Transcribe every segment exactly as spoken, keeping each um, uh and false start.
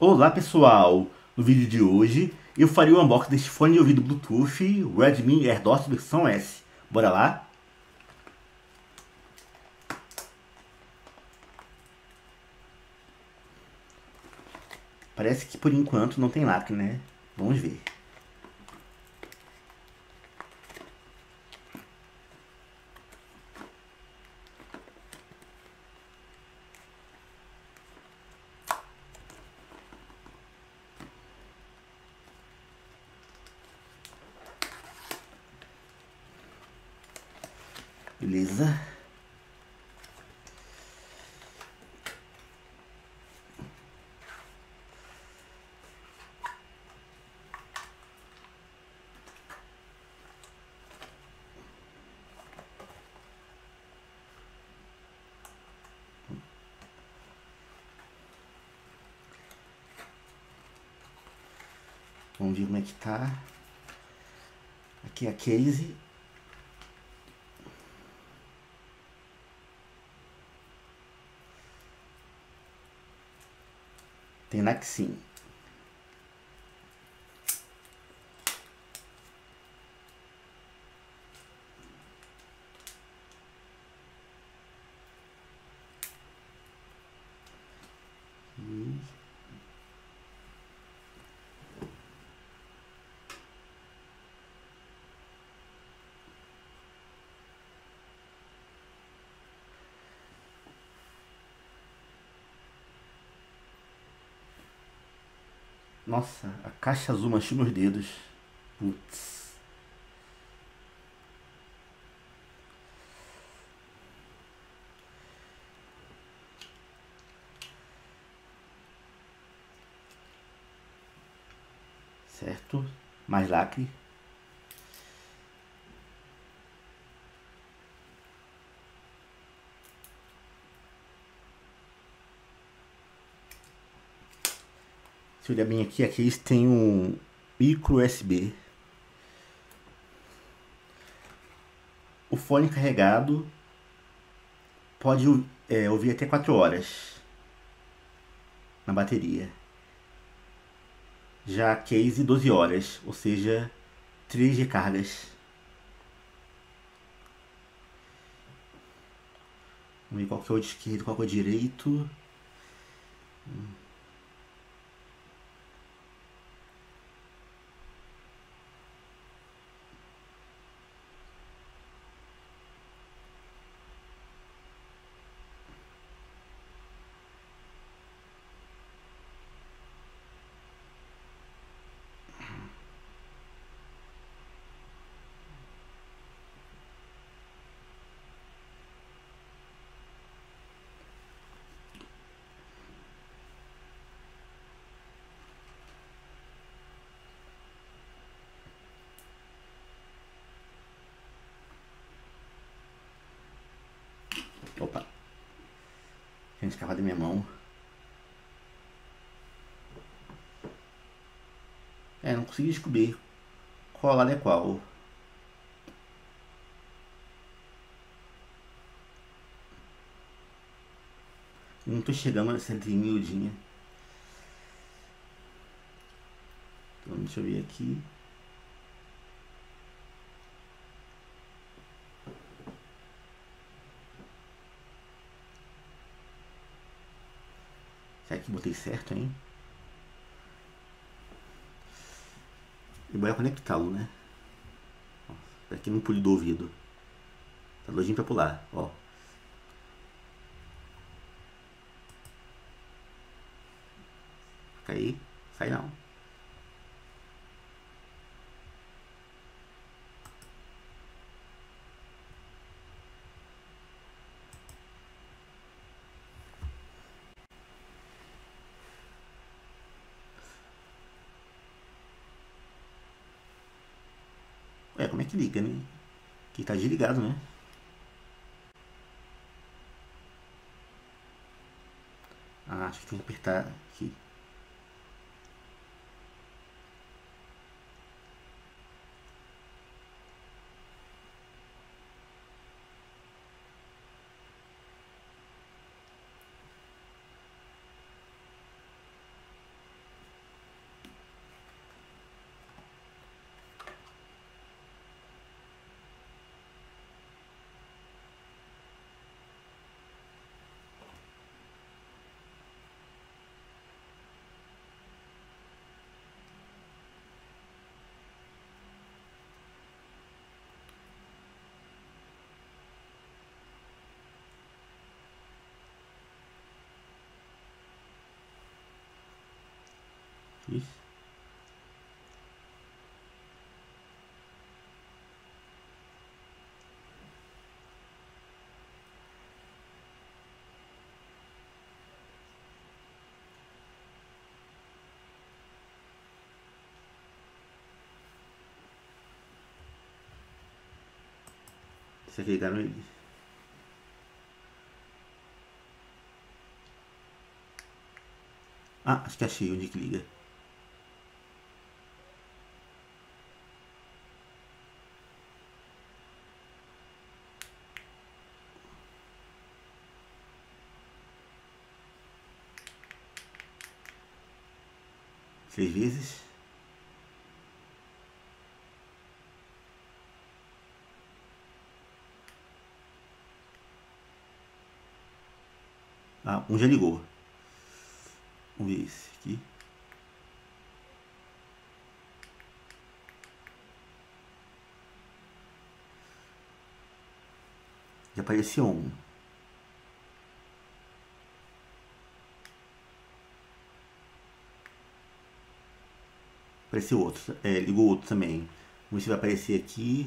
Olá pessoal, no vídeo de hoje eu farei o unboxing deste fone de ouvido Bluetooth Redmi AirDots versão S. Bora lá? Parece que por enquanto não tem lacre, né? Vamos ver. Beleza. Vamos ver como é que tá. Aqui é a case. Tem lacre sim. E... Nossa, a caixa azul manchou meus dedos. Putz. Certo? Mais lacre. Se olhar bem aqui, aqui eles têm um micro U S B. O fone carregado pode é, ouvir até quatro horas na bateria. Já a case doze horas, ou seja, três recargas. Vamos ver qual que é o de esquerdo, qual que é o direito. Opa, tinha escapado da minha mão. É, não consegui descobrir qual lado é qual. Não tô chegando nessa letrinha miudinha. Então deixa eu ver aqui. Será que botei certo, hein? E bora conectá-lo, né? Pra aqui no pulo do ouvido. Tá doidinho pra pular, ó. Fica aí, sai não. Ué, como é que liga, né? Aqui tá desligado, né? Ah, acho que tem que apertar aqui. Isso. Você clicar nele. Ah, acho que achei onde que liga. Seis vezes. Ah, um já ligou. Vamos ver esse aqui. Já apareceu um. Apareceu outro. É, ligou outro também. Vamos ver se vai aparecer aqui.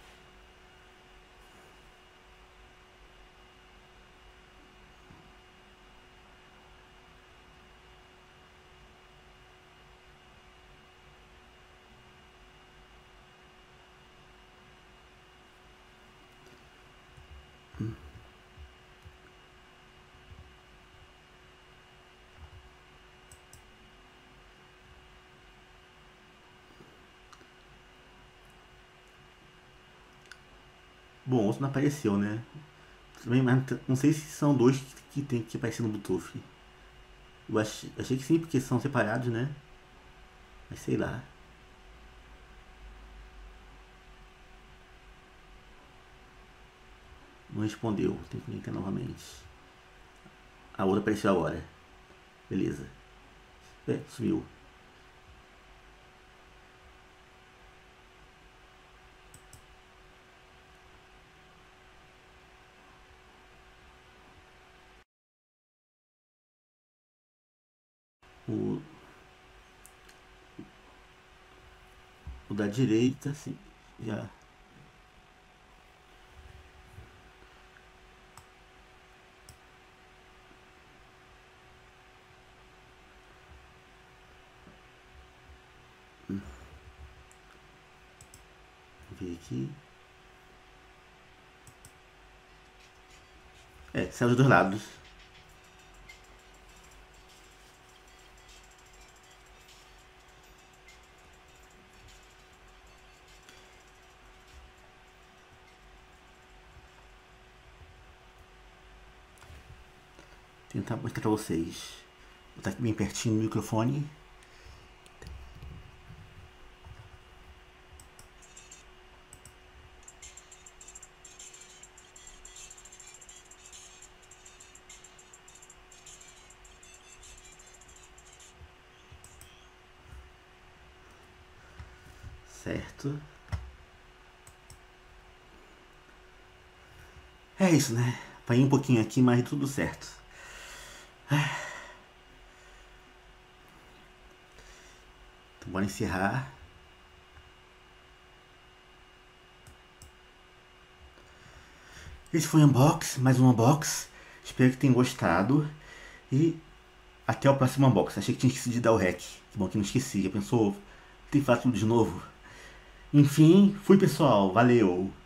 Bom, outro não apareceu, né? Também, mas não sei se são dois que, que tem que aparecer no Bluetooth. Eu achei, achei que sim, porque são separados, né? Mas sei lá. Não respondeu. Tem que linkar novamente. A outra apareceu agora. Beleza. É, sumiu. O, o da direita, sim. Já. Vou ver aqui. É, saiu dos dois lados. Vou tentar mostrar pra vocês. Vou estar aqui bem pertinho do microfone. Certo. É isso, né? Apanhei um pouquinho aqui, mas tudo certo. Então, bora encerrar. Esse foi um unbox, mais um unbox. Espero que tenham gostado. E até o próximo unbox. Achei que tinha esquecido de dar o rec. Que bom que não esqueci. Já pensou? Tem que falar tudo de novo. Enfim, fui pessoal. Valeu.